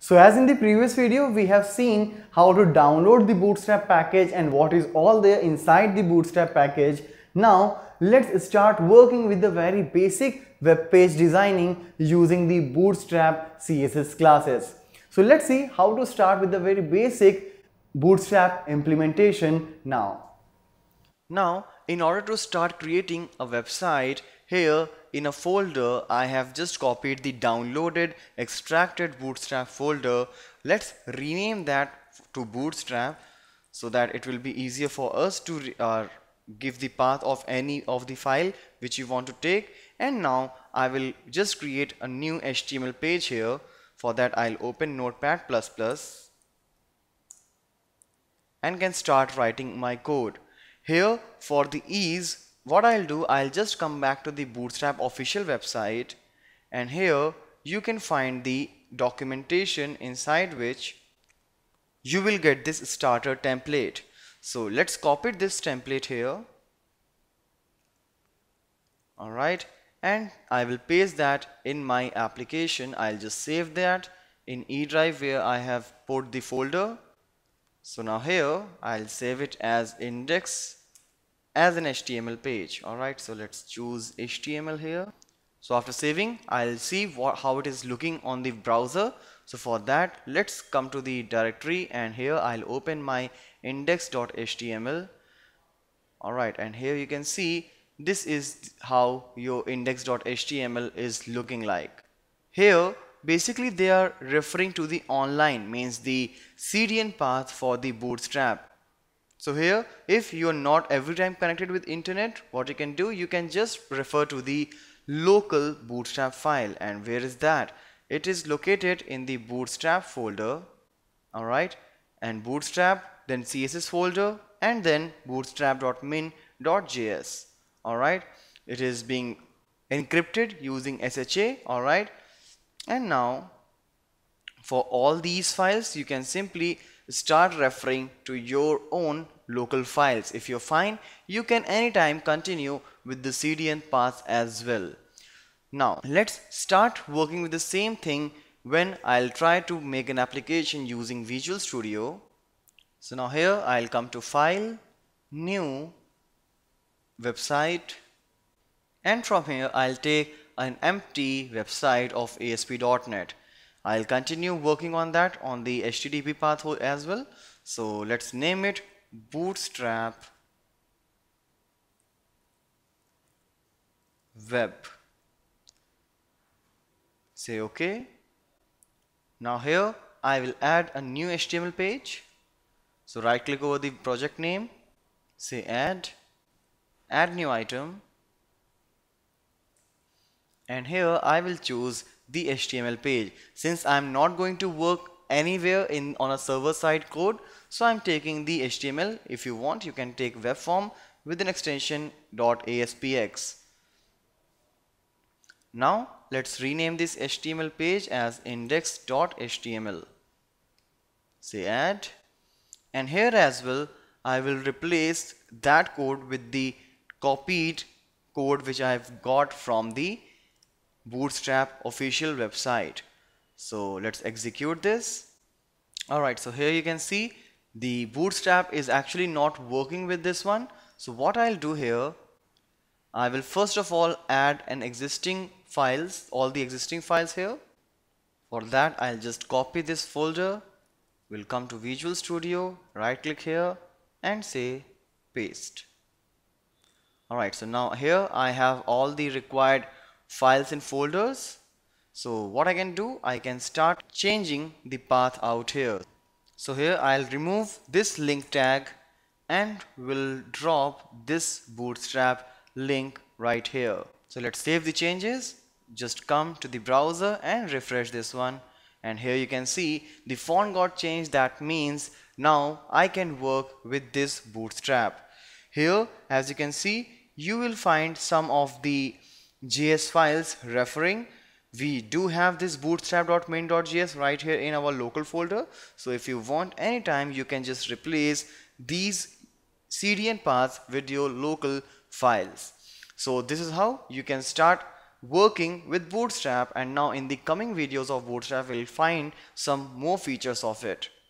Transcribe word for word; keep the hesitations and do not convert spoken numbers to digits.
So as in the previous video, we have seen how to download the Bootstrap package and what is all there inside the Bootstrap package. Now let's start working with the very basic web page designing using the Bootstrap C S S classes. So let's see how to start with the very basic Bootstrap implementation now. Now, in order to start creating a website, here in a folder I have just copied the downloaded extracted Bootstrap folder. Let's rename that to Bootstrap so that it will be easier for us to uh, give the path of any of the file which you want to take. And now I will just create a new H T M L page here. For that I'll open Notepad plus plus and can start writing my code. Here for the ease, what I'll do, I'll just come back to the Bootstrap official website, and here you can find the documentation inside which you will get this starter template. So let's copy this template here. Alright, and I will paste that in my application. I'll just save that in E drive where I have put the folder. So now here I'll save it as index as an H T M L page. Alright, so let's choose H T M L here. So after saving, I'll see what, how it is looking on the browser. So for that, let's come to the directory, and here I'll open my index dot H T M L. Alright, and here you can see this is how your index dot H T M L is looking like. Here basically they are referring to the online, means the C D N path for the Bootstrap. So here if you are not every time connected with internet, what you can do, you can just refer to the local Bootstrap file. And where is that? It is located in the Bootstrap folder. Alright, and Bootstrap, then C S S folder, and then bootstrap dot min dot J S. Alright, it is being encrypted using S H A. Alright, and now for all these files you can simply start referring to your own local files. If you're fine, you can anytime continue with the C D N path as well. Now let's start working with the same thing when I'll try to make an application using Visual Studio. So now here I'll come to File, New, Website, and from here I'll take an empty website of A S P dot net. I'll continue working on that on the H T T P path as well. So let's name it Bootstrap Web. Say OK. Now here I will add a new H T M L page. So right click over the project name, say add, add new item, and here I will choose the H T M L page. Since I'm not going to work anywhere in on a server side code, so I'm taking the H T M L. If you want, you can take web form with an extension .aspx. Now let's rename this H T M L page as index dot H T M L. Say add, and here as well I will replace that code with the copied code which I have got from the Bootstrap official website. So let's execute this. Alright, so here you can see the Bootstrap is actually not working with this one. So what I'll do here, I will first of all add an existing files, all the existing files here. For that I'll just copy this folder. We'll come to Visual Studio, right click here and say paste. Alright, so now here I have all the required files and folders. So what I can do, I can start changing the path out here. So here I'll remove this link tag and will drop this Bootstrap link right here. So let's save the changes. Just come to the browser and refresh this one, and here you can see the font got changed. That means now I can work with this Bootstrap. Here as you can see, you will find some of the J S files referring. We do have this bootstrap dot min dot J S right here in our local folder. So if you want, anytime you can just replace these C D N paths with your local files. So this is how you can start working with Bootstrap, and now in the coming videos of Bootstrap we'll find some more features of it.